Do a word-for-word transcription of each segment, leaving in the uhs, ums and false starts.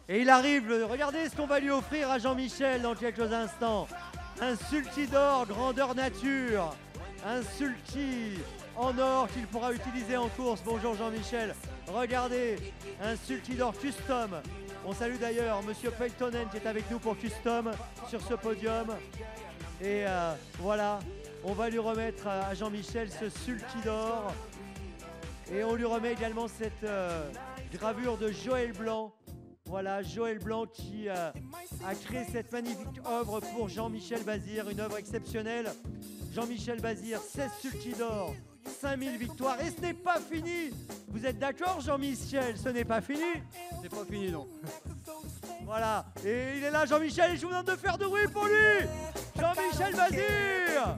Et il arrive, le- regardez ce qu'on va lui offrir à Jean-Michel dans quelques instants. Un sulky d'or grandeur nature. Un sulky en or qu'il pourra utiliser en course. Bonjour Jean-Michel. Regardez, un sulky d'or custom. On salue d'ailleurs Monsieur Peltonen qui est avec nous pour custom sur ce podium. Et euh, voilà, on va lui remettre à Jean-Michel ce sulky d'or. Et on lui remet également cette euh, gravure de Joël Blanc. Voilà, Joël Blanc qui euh, a créé cette magnifique œuvre pour Jean-Michel Bazir, une œuvre exceptionnelle. Jean-Michel Bazir, seize sulky d'or, cinq mille victoires. Et ce n'est pas fini. Vous êtes d'accord Jean-Michel? Ce n'est pas fini? C'est pas fini, non. Voilà, et il est là Jean-Michel et je vous demande de faire de bruit pour lui. Jean-Michel Bazir.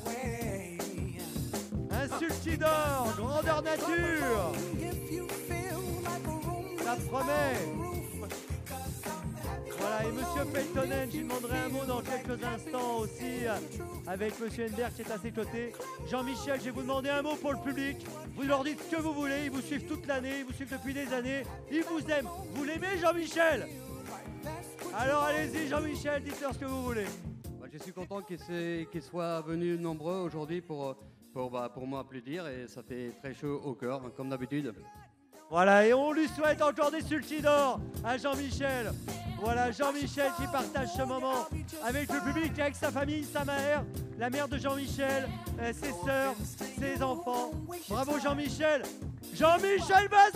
Un sulky d'or, grandeur nature. Ça promet. Voilà, et Monsieur Peltonen, je lui demanderai un mot dans quelques instants aussi, euh, avec Monsieur Henberg qui est à ses côtés. Jean-Michel, je vais vous demander un mot pour le public. Vous leur dites ce que vous voulez, ils vous suivent toute l'année, ils vous suivent depuis des années, ils vous aiment. Vous l'aimez Jean-Michel? Alors allez-y Jean-Michel, dites-leur ce que vous voulez. Bah, je suis content qu'ils se- qu'ils soient venus nombreux aujourd'hui pour, pour, bah, pour m'applaudir et ça fait très chaud au cœur, comme d'habitude. Voilà, et on lui souhaite encore des sulky d'or à Jean-Michel. Voilà, Jean-Michel qui partage ce moment avec le public, avec sa famille, sa mère, la mère de Jean-Michel, euh, ses sœurs, ses enfants. Bravo Jean-Michel. Jean-Michel Bazir,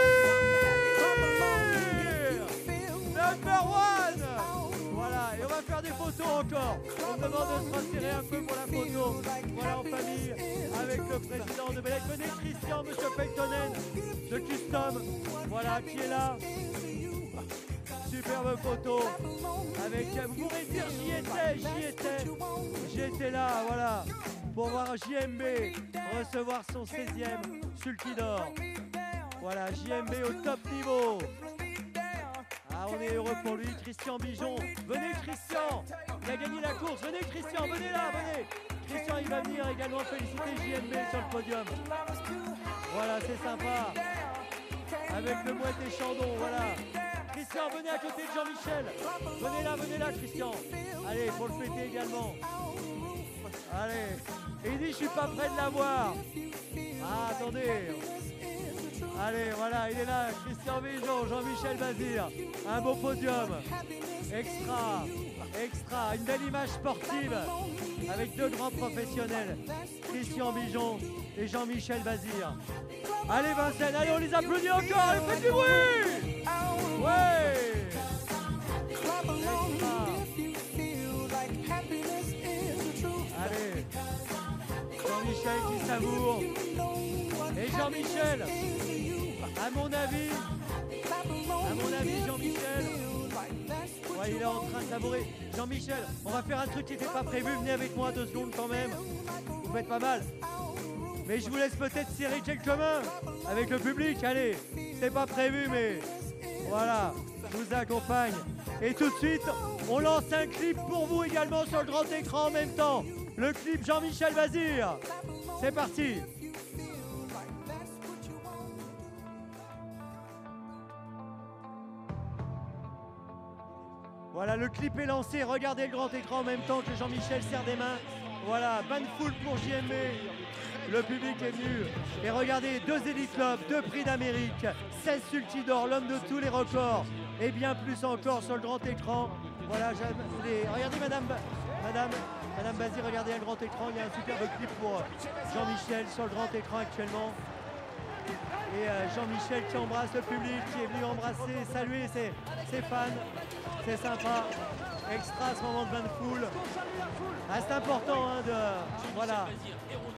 number one. Voilà, et on va faire des photos encore. On me demande de se retirer un peu pour la photo. Voilà, en famille, avec le président de Bellec. Venez Christian, Monsieur Peltonen, de Custom, voilà, qui est là. Superbe photo. Avec, vous pourrez dire j'y étais, j'y étais. J'étais là, voilà, pour voir J M B recevoir son seizième sulky d'or. Voilà, J M B au top niveau. Ah, on est heureux pour lui, Christian Bijon. Venez Christian, il a gagné la course. Venez Christian, venez là, venez. Christian, il va venir également féliciter J M B sur le podium. Voilà, c'est sympa. Avec le Moët Chandon, voilà. Christian, venez à côté de Jean-Michel. Venez là, venez là, Christian. Allez, pour le fêter également. Allez. Et il dit, je suis pas prêt de l'avoir. Ah, attendez. Allez, voilà, il est là, Christian Bijon, Jean-Michel Bazir. Un beau podium. Extra, extra. Une belle image sportive avec deux grands professionnels, Christian Bijon et Jean-Michel Bazir. Allez Vincennes, allez, on les applaudit encore, allez, faites du bruit. Ouais. Extra. Allez, Jean-Michel qui savoure. Et Jean-Michel, à mon avis, à mon avis, Jean-Michel, ouais, il est en train de savourer. Jean-Michel, on va faire un truc qui n'était pas prévu. Venez avec moi deux secondes quand même. Vous faites pas mal. Mais je vous laisse peut-être serrer quelques mains avec le public. Allez, c'est pas prévu, mais voilà, je vous accompagne. Et tout de suite, on lance un clip pour vous également sur le grand écran en même temps. Le clip Jean-Michel Bazir. C'est parti. Voilà, le clip est lancé. Regardez le grand écran en même temps que Jean-Michel serre des mains. Voilà, ban full pour J M B. Le public est venu. Et regardez, deux Elite Club, deux prix d'Amérique, seize sulky d'or, l'homme de tous les records. Et bien plus encore sur le grand écran. Voilà, les... regardez Madame, Madame, Madame Bazir, regardez un grand écran. Il y a un superbe clip pour Jean-Michel sur le grand écran actuellement. Et euh, Jean-Michel qui embrasse le public, qui est venu embrasser, saluer ses, ses fans. C'est sympa. Extra ce moment de bain de foule. Ah, c'est important hein, de... Voilà.